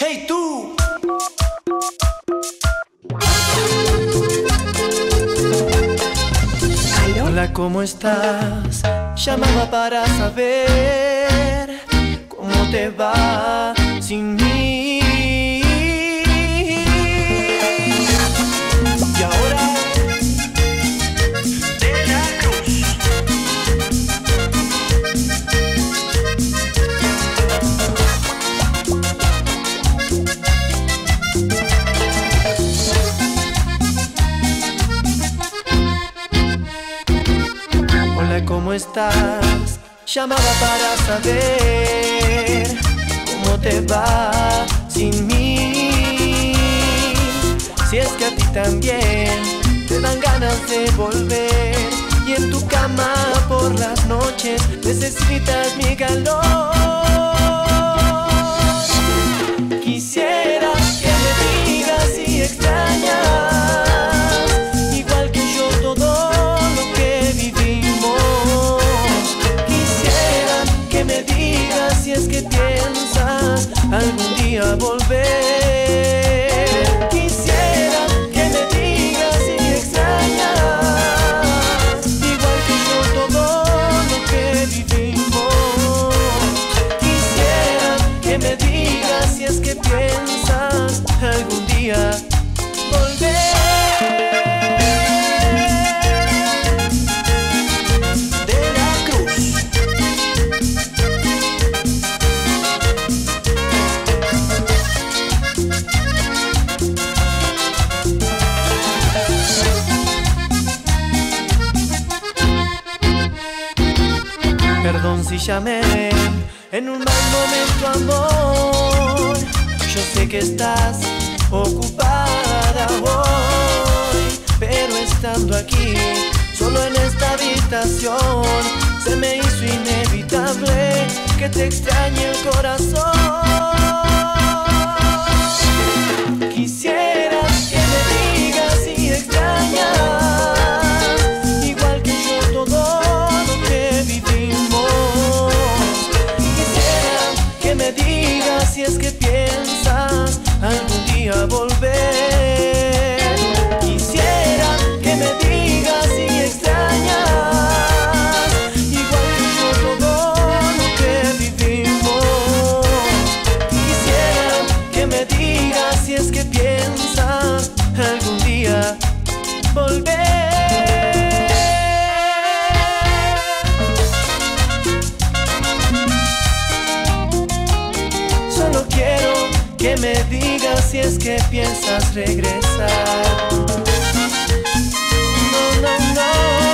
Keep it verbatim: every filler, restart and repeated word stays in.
Hey tú. Hola, ¿cómo estás? Llamaba para saber cómo te va sin mí. Y ahora De la Cruz. Hola, ¿cómo estás? Llamaba para saber cómo te va sin mí. Si es que a ti también te dan ganas de volver y en tu cama por las noches necesitas mi calor. Quisiera que me digas si extrañas igual que yo todo lo que vivimos. Quisiera que me digas si es que piensas algún día volver. Piensas algún día volver. De la Cruz. Perdón si llamé en un mal momento, amor. Yo sé que estás ocupada hoy, pero estando aquí, solo en esta habitación, se me hizo inevitable que te extrañe el corazón. Quisiera que me digas si extrañas igual que yo todo lo que vivimos. Quisiera que me digas si es que piensas algún día volver. Quisiera que me digas si extrañas igual que yo todo lo que vivimos. Quisiera que me digas si es que piensas algún día volver. Solo quiero que me digas si es que piensas regresar. No, no, no.